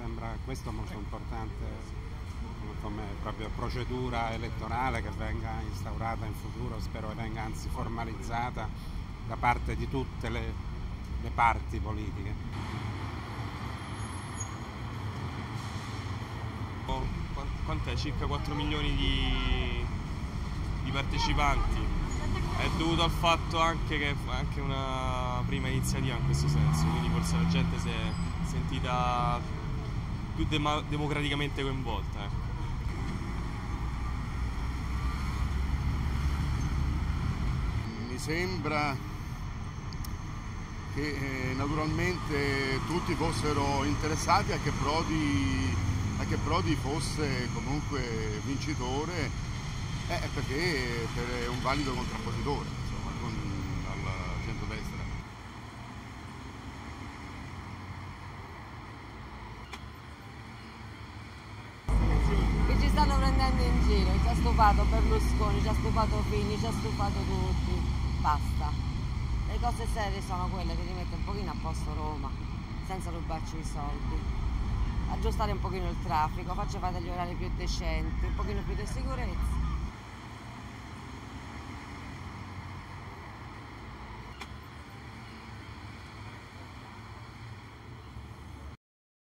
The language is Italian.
sembra questo molto importante come proprio procedura elettorale che venga instaurata in futuro, spero che venga anzi formalizzata da parte di tutte le parti politiche. Quant'è? Circa 4 milioni di partecipanti. È dovuto al fatto anche che è anche una prima iniziativa in questo senso, quindi forse la gente si è sentita più democraticamente coinvolta. Mi sembra che naturalmente tutti fossero interessati a che Prodi fosse comunque vincitore, perché è un valido contrappositore, insomma, al centrodestra. Che ci stanno prendendo in giro, ci ha stufato Berlusconi, ci ha stufato Fini, ci ha stufato tutti, basta. Le cose serie sono quelle che rimette un pochino a posto Roma, senza rubarci i soldi. Aggiustare un pochino il traffico, faccia fare degli orari più decenti, un pochino più di sicurezza.